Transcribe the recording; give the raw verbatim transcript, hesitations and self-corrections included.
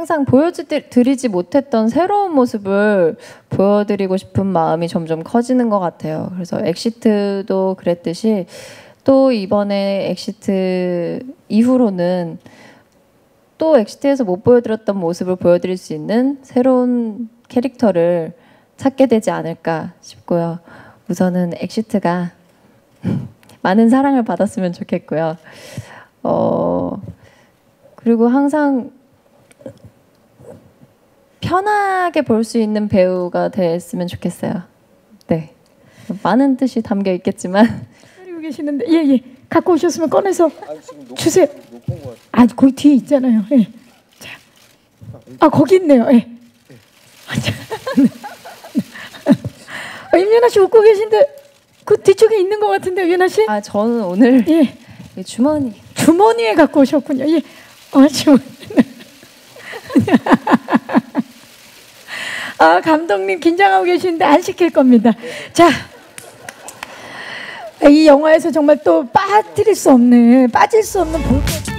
항상 보여드리지 못했던 새로운 모습을 보여드리고 싶은 마음이 점점 커지는 것 같아요. 그래서 엑시트도 그랬듯이 또 이번에 엑시트 이후로는 또 엑시트에서 못 보여드렸던 모습을 보여드릴 수 있는 새로운 캐릭터를 찾게 되지 않을까 싶고요. 우선은 엑시트가 많은 사랑을 받았으면 좋겠고요. 어, 그리고 항상 편하게 볼 수 있는 배우가 됐으면 좋겠어요. 네, 많은 뜻이 담겨 있겠지만 기다리고 계시는데 예예 갖고 오셨으면 꺼내서 주세요. 아 거기 뒤에 있잖아요. 예. 자, 아 거기 있네요. 예. 아, 임윤아 씨 웃고 계신데 그 뒤쪽에 있는 것 같은데 윤아 씨? 아 저는 오늘 예 주머니 주머니에 갖고 오셨군요. 예, 어 주머니. 아 감독님 긴장하고 계시는데 안 시킬 겁니다. 자, 이 영화에서 정말 또 빠뜨릴 수 없는 빠질 수 없는 볼거리.